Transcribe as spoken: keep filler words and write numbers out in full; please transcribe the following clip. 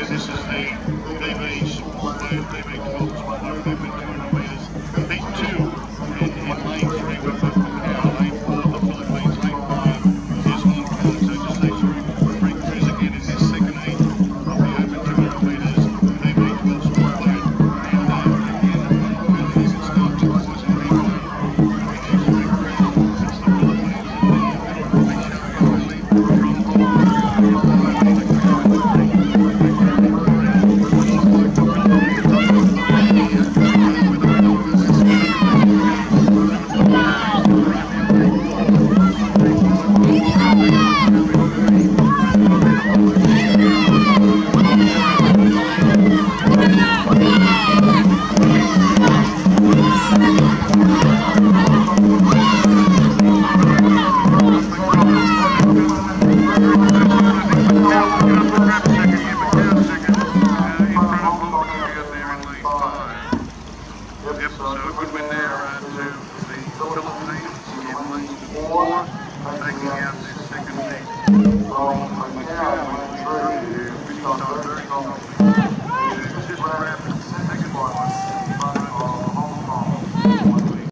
this is the D B support load, D B twelve support load over two hundred metres. Heat two in, in lane three with the Macau, lane four the Philippines, lane five is Hong Kong. So just these three, three crews again in this second heat of the open two hundred metres D B twelve support load. And uh, again, really as it starts to rise in heat one, we need to make room. It's the Philippines in the middle, really showing early from